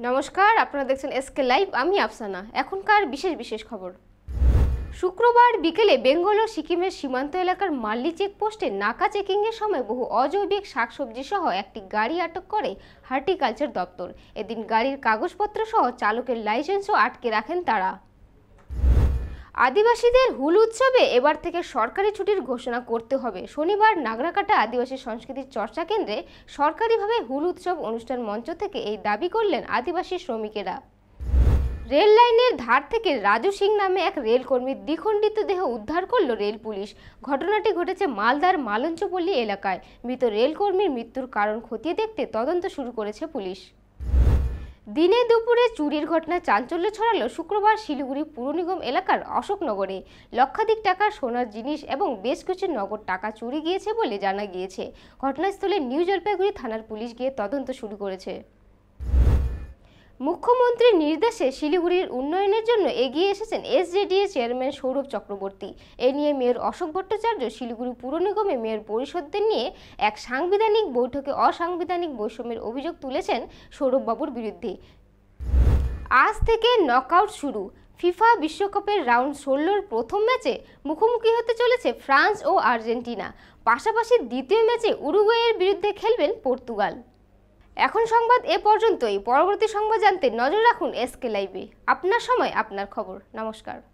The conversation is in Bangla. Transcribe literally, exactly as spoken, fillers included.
নমস্কার, আপনারা দেখছেন এসকে লাইভ। আমি আফসানা। এখনকার বিশেষ বিশেষ খবর। শুক্রবার বিকেলে বেঙ্গল ও সিকিমের সীমান্ত এলাকার মাল্লি চেকপোস্টে নাকা চেকিংয়ের সময় বহু অজৈবিক শাকসবজি সহ একটি গাড়ি আটক করে হর্টিকালচার দপ্তর। এদিন গাড়ির কাগজপত্র সহ চালকের লাইসেন্সও আটকে রাখেন তারা। আদিবাসীদের হুল উৎসবে এবার থেকে সরকারি ছুটির ঘোষণা করতে হবে। শনিবার নাগরাকাটা আদিবাসী সংস্কৃতির চর্চা কেন্দ্রে সরকারিভাবে হুল উৎসব অনুষ্ঠান মঞ্চ থেকে এই দাবি করলেন আদিবাসী শ্রমিকেরা। রেল লাইনের ধার থেকে রাজু সিং নামে এক রেলকর্মীর দ্বিখণ্ডিত দেহ উদ্ধার করল রেল পুলিশ। ঘটনাটি ঘটেছে মালদার মালঞ্চপল্লী এলাকায়। মৃত রেলকর্মীর মৃত্যুর কারণ খতিয়ে দেখতে তদন্ত শুরু করেছে পুলিশ। দিনে দুপুরে চুরির ঘটনায় চাঞ্চল্য ছড়ালো শুক্রবার শিলিগুড়ি পুর নিগম এলাকার অশোকনগরে। লক্ষাধিক টাকার সোনার জিনিস এবং বেশ কিছু নগদ টাকা চুরি গিয়েছে বলে জানা গিয়েছে। ঘটনাস্থলে নিউ জলপাইগুড়ি থানার পুলিশ গিয়ে তদন্ত শুরু করেছে। মুখ্যমন্ত্রীর নির্দেশে শিলিগুড়ির উন্নয়নের জন্য এগিয়ে এসেছেন এসজেডিএ চেয়ারম্যান সৌরভ চক্রবর্তী। এ নিয়ে মেয়র অশোক ভট্টাচার্য শিলিগুড়ি পুর নিগমে মেয়র পরিষদদের নিয়ে এক সাংবিধানিক বৈঠকে অসাংবিধানিক বৈষম্যের অভিযোগ তুলেছেন সৌরভবাবুর বিরুদ্ধে। আজ থেকে নকআউট শুরু। ফিফা বিশ্বকাপের রাউন্ড ষোলোর প্রথম ম্যাচে মুখোমুখি হতে চলেছে ফ্রান্স ও আর্জেন্টিনা। পাশাপাশি দ্বিতীয় ম্যাচে উরুগুয়ের বিরুদ্ধে খেলবেন পর্তুগাল। এখন সংবাদ এ পর্যন্তই। পরবর্তী সংবাদ জানতে নজর রাখুন এসকে লাইভে। আপনার সময় আপনার খবর। নমস্কার।